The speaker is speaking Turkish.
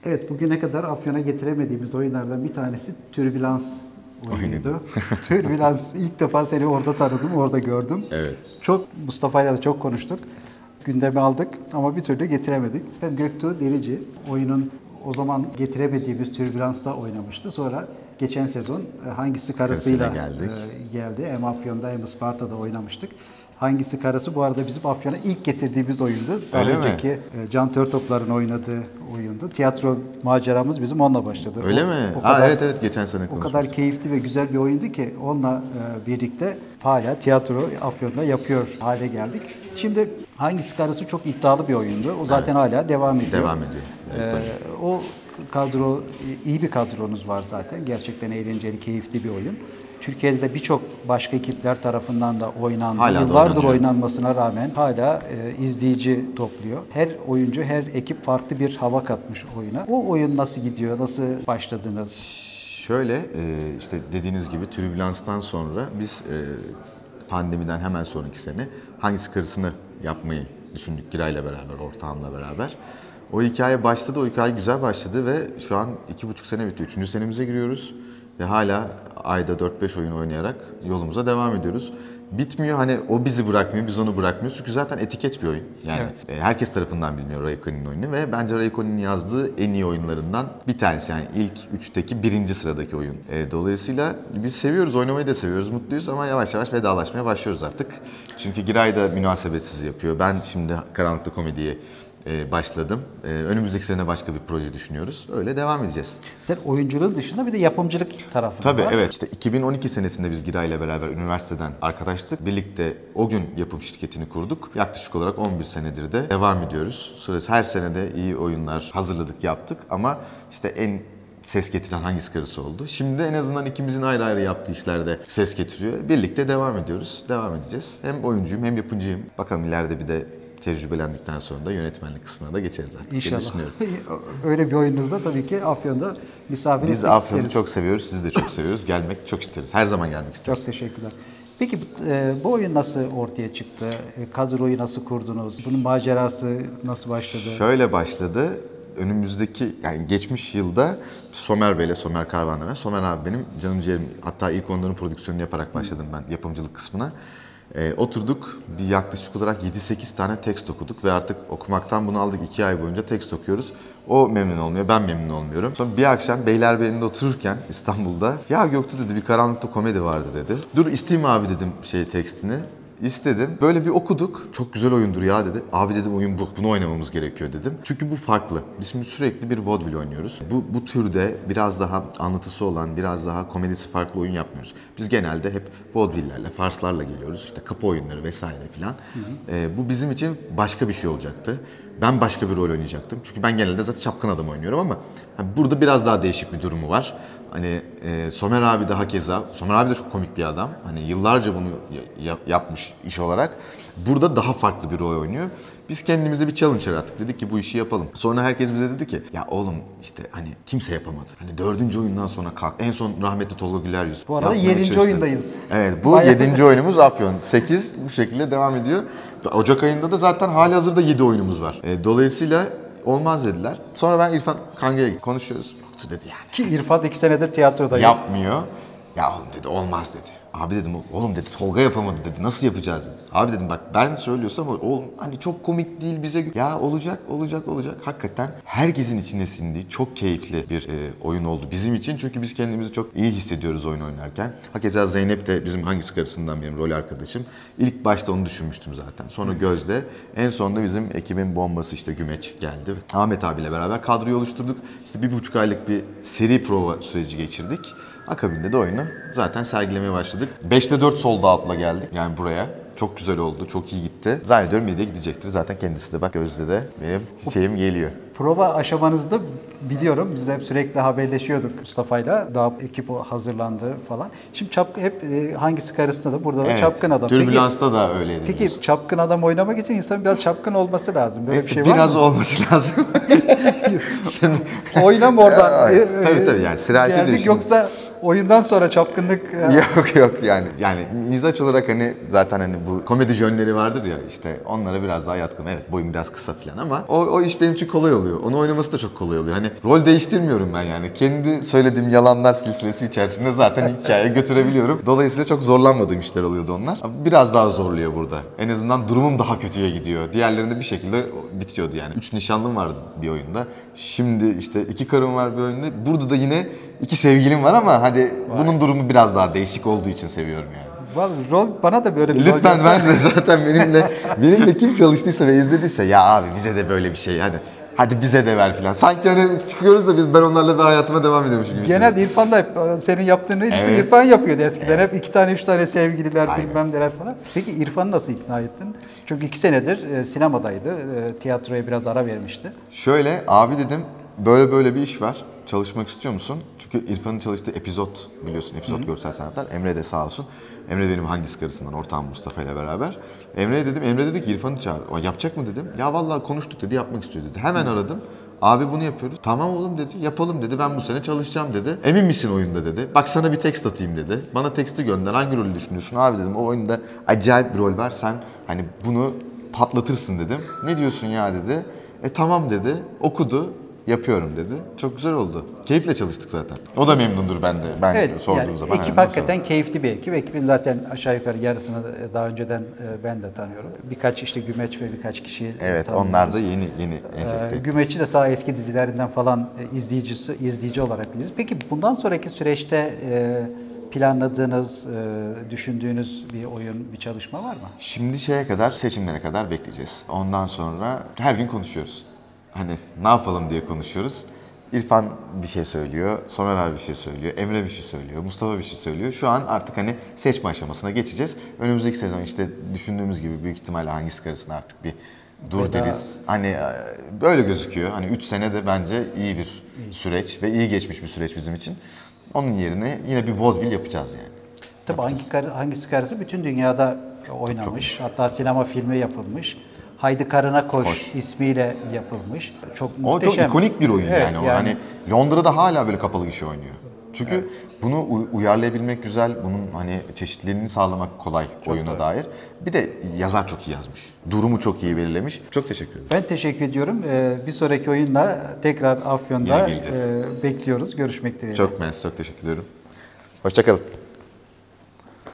Evet, bugüne kadar Afyon'a getiremediğimiz oyunlardan bir tanesi Türbülans oyunuydu. Türbülans ilk defa seni orada tanıdım, orada gördüm. Evet. Çok Mustafa'yla da çok konuştuk. Gündeme aldık ama bir türlü getiremedik. Ben Göktuğ Derici oyunun o zaman getiremediğimiz Türbülans'ta oynamıştı. Sonra geçen sezon Hangisi Karısıyla geldi. Hem Afyon'da hem Isparta'da oynamıştık. Hangisi Karısı bu arada bizim Afyon'a ilk getirdiğimiz oyundu. Daha Öyle önceki mi? Can Törtoplar'ın oynadığı oyundu. Tiyatro maceramız bizim onunla başladı. Öyle mi? Evet geçen sene O konuşmuştuk. kadar keyifli ve güzel bir oyundu ki onunla birlikte hala tiyatro Afyon'da yapıyor hale geldik. Şimdi Hangisi Karısı çok iddialı bir oyundu. O zaten hala devam ediyor. Devam ediyor. O kadro, iyi bir kadronuz var zaten. Gerçekten eğlenceli, keyifli bir oyun. Türkiye'de de birçok başka ekipler tarafından da oynandı. Hala Yıllardır oynanmasına rağmen hala izleyici topluyor. Her oyuncu, her ekip farklı bir hava katmış oyuna. O oyun nasıl gidiyor? Nasıl başladınız? Şöyle işte dediğiniz gibi Türbülans'tan sonra biz pandemiden hemen sonraki sene Hangisi Karısı'nı yapmayı düşündük Giray'la beraber, ortağımla beraber. O hikaye başladı, o hikaye güzel başladı ve şu an 2,5 sene bitti. 3. senemize giriyoruz ve hala ayda 4-5 oyun oynayarak yolumuza devam ediyoruz. Bitmiyor, hani o bizi bırakmıyor, biz onu bırakmıyoruz. Çünkü zaten etiket bir oyun. Yani herkes tarafından biliniyor Ray Connick'in oyunu ve bence Ray Connick'in yazdığı en iyi oyunlarından bir tanesi. Yani ilk 3'teki 1. sıradaki oyun. Dolayısıyla biz seviyoruz, oynamayı da seviyoruz, mutluyuz ama yavaş yavaş vedalaşmaya başlıyoruz artık. Çünkü Giray da münasebetsiz yapıyor. Ben şimdi Karanlıkta Komedi'ye başladım. Önümüzdeki sene başka bir proje düşünüyoruz. Öyle devam edeceğiz. Sen oyunculuğun dışında bir de yapımcılık tarafı Tabii, var. evet. İşte 2012 senesinde biz Giray'la beraber üniversiteden arkadaştık. Birlikte o gün yapım şirketini kurduk. Yaklaşık olarak 11 senedir de devam ediyoruz. Sırası her senede iyi oyunlar hazırladık, yaptık ama işte en ses getiren Hangisi Karısı oldu. Şimdi en azından ikimizin ayrı ayrı yaptığı işlerde ses getiriyor. Birlikte devam ediyoruz. Devam edeceğiz. Hem oyuncuyum hem yapımcıyım. Bakalım ileride bir de tecrübelendikten sonra da yönetmenlik kısmına da geçeriz artık. İnşallah. Öyle bir oyununuzda tabii ki Afyon'da misafir etmek isteriz. Biz Afyon'u çok seviyoruz, sizi de çok seviyoruz. Gelmek çok isteriz. Her zaman gelmek isteriz. Çok teşekkürler. Peki bu oyun nasıl ortaya çıktı? Kadroyu nasıl kurdunuz? Bunun macerası nasıl başladı? Şöyle başladı. Önümüzdeki, yani geçmiş yılda Somer Bey'le, Somer Karvan'la ben. Somer abi benim canım ciğerim. Hatta ilk onların prodüksiyonunu yaparak başladım ben yapımcılık kısmına. Oturduk, bir yaklaşık olarak 7-8 tane tekst okuduk ve artık okumaktan bunu aldık. 2 ay boyunca tekst okuyoruz. O memnun olmuyor, ben memnun olmuyorum. Sonra bir akşam Beylerbeyi'nde otururken İstanbul'da, ya Göktuğ dedi, bir Karanlıkta Komedi vardı dedi. Dur isteyeyim abi dedim tekstini. İstedim. Böyle bir okuduk. Çok güzel oyundur ya dedi. Abi dedim oyun bu. Bunu oynamamız gerekiyor dedim. Çünkü bu farklı. Biz şimdi sürekli bir vaudeville oynuyoruz. Bu türde biraz daha anlatısı olan, biraz daha komedisi farklı oyun yapmıyoruz. Biz genelde hep vaudeville'lerle, farslarla geliyoruz. İşte kapı oyunları vesaire filan. Bu bizim için başka bir şey olacaktı. Ben başka bir rol oynayacaktım. Çünkü ben genelde zaten çapkın adam oynuyorum ama burada biraz daha değişik bir durumu var. Hani Somer abi daha keza. Somer abi de çok komik bir adam. Hani yıllarca bunu yapmış iş olarak. Burada daha farklı bir rol oynuyor. Biz kendimize bir challenge yarattık. Dedik ki bu işi yapalım. Sonra herkes bize dedi ki ya oğlum işte hani kimse yapamadı. Hani 4. oyundan sonra kalk. En son rahmetli Tolga Güler Yüz. Bu arada 7. oyundayız. Evet, bu 7. oyunumuz Afyon. 8 bu şekilde devam ediyor. Ocak ayında da zaten halihazırda 7 oyunumuz var. Dolayısıyla olmaz dediler. Sonra ben İrfan Kanga'ya konuşuyoruz. Yoktu dedi yani. Ki İrfan 2 senedir tiyatroda. Yapmıyor. Ya oğlum dedi olmaz dedi. Abi dedim oğlum dedi Tolga yapamadı dedi. Nasıl yapacağız dedi. Abi dedim bak ben söylüyorsam oğlum hani çok komik değil bize. Ya olacak. Hakikaten herkesin içine sindiği çok keyifli bir oyun oldu bizim için. Çünkü biz kendimizi çok iyi hissediyoruz oyun oynarken. Hakeza Zeynep de bizim Hangisi Karısı'ndan benim rol arkadaşım. İlk başta onu düşünmüştüm zaten. Sonra Gözde. En sonunda bizim ekibin bombası işte Gümeç geldi. Ahmet abiyle beraber kadroyu oluşturduk. İşte 1,5 aylık bir seri prova süreci geçirdik. Akabinde de oyunu zaten sergilemeye başladık. 5'te 4 sold out'la geldik yani buraya. Çok güzel oldu, çok iyi gitti. Zannediyorum 7'ye gidecektir. Zaten kendisi de bak Gözde de benim çiçeğim geliyor. Prova aşamanızda biliyorum biz hep sürekli haberleşiyorduk Mustafa'yla. Daha ekip hazırlandı falan. Şimdi hep Hangisi Karısı'nda da burada da çapkın adam. Türbülans'ta da öyleydi. Peki çapkın adam oynamak için insanın biraz çapkın olması lazım. Böyle bir şey var mı? Biraz olması lazım. Oynam oradan. Tabii yani sirayet ediyor. Geldik yoksa oyundan sonra çapkınlık... Yok yani mizaç olarak hani zaten hani bu komedi jönleri vardır ya, işte onlara biraz daha yatkın. Evet, boyum biraz kısa falan ama o iş benim için kolay oluyor. Onu oynaması da çok kolay oluyor. Hani rol değiştirmiyorum ben yani. Kendi söylediğim yalanlar silsilesi içerisinde zaten hikaye götürebiliyorum. Dolayısıyla çok zorlanmadığım işler oluyordu onlar. Biraz daha zorluyor burada. En azından durumum daha kötüye gidiyor. Diğerlerinde bir şekilde bitiyordu yani. 3 nişanlım vardı bir oyunda. Şimdi işte 2 karım var bir oyunda. Burada da yine 2 sevgilim var ama hadi bunun durumu biraz daha değişik olduğu için seviyorum yani. Vallahi rol bana da böyle bir rol Lütfen, göster. ben de zaten benimle kim çalıştıysa ve izlediyse ya abi bize de böyle bir şey hadi bize de ver filan. Sanki hani çıkıyoruz da ben onlarla bir hayatıma devam ediyormuşum gibi. Genelde İrfan da hep senin yaptığını Evet. İrfan yapıyordu eskiden. Hep 2 tane 3 tane sevgililer Aynen. bilmem neler falan. Peki İrfan'ı nasıl ikna ettin? Çünkü 2 senedir sinemadaydı. Tiyatroya biraz ara vermişti. Şöyle abi dedim, böyle bir iş var. Çalışmak istiyor musun? Çünkü İrfan'ın çalıştığı Epizot, biliyorsun Epizot Görsel Sanatlar. Emre de sağ olsun. Emre benim hangisi karısından, ortağım Mustafa ile beraber. Emre'ye dedim, Emre dedi ki İrfan'ı çağır. O yapacak mı dedim. Ya vallahi konuştuk dedi, yapmak istiyor dedi. Hemen aradım. Abi bunu yapıyoruz. Tamam oğlum dedi, yapalım dedi. Ben bu sene çalışacağım dedi. Emin misin oyunda dedi. Bak sana bir tekst atayım dedi. Bana teksti gönder. Hangi rolü düşünüyorsun? Abi dedim, o oyunda acayip bir rol var. Sen hani bunu patlatırsın dedim. Ne diyorsun ya dedi. Tamam dedi. Okudu. Yapıyorum dedi. Çok güzel oldu. Keyifle çalıştık zaten. O da memnundur ben sorduğum yani zaman. ekip hakikaten keyifli bir ekip. Ekibin zaten aşağı yukarı yarısını daha önceden ben de tanıyorum. Birkaç işte Gümeç ve birkaç kişi Evet, tanıyoruz. onlar da yeni enjekte. Gümeç'i de ta eski dizilerinden falan izleyici olarak biliriz. Peki bundan sonraki süreçte planladığınız, düşündüğünüz bir oyun, bir çalışma var mı? Şimdi seçimlere kadar bekleyeceğiz. Ondan sonra her gün konuşuyoruz. Hani ne yapalım diye konuşuyoruz. İrfan bir şey söylüyor, Somer abi bir şey söylüyor, Emre bir şey söylüyor, Mustafa bir şey söylüyor. Şu an artık hani seçme aşamasına geçeceğiz. Önümüzdeki sezon işte düşündüğümüz gibi büyük ihtimalle hangisi karısına artık bir dur deriz. Hani böyle gözüküyor. Hani 3 sene de bence iyi bir süreç ve iyi geçmiş bir süreç bizim için. Onun yerine yine bir vaudeville yapacağız yani. Tabii hangisi karısı bütün dünyada oynamış. Hatta sinema filmi yapılmış. Haydi Karına Koş ismiyle yapılmış. Çok muhteşem. O çok ikonik bir oyun Evet, yani. O hani Londra'da hala böyle kapalı gişe oynuyor. Çünkü bunu uyarlayabilmek güzel, bunun hani çeşitliliğini sağlamak kolay oyuna dair. Bir de yazar çok iyi yazmış. Durumu çok iyi belirlemiş. Çok teşekkür ederim. Ben teşekkür ediyorum. Bir sonraki oyunla tekrar Afyon'da Yine geleceğiz. bekliyoruz. Görüşmek dileğiyle. Çok teşekkür ediyorum. Hoşça kalın.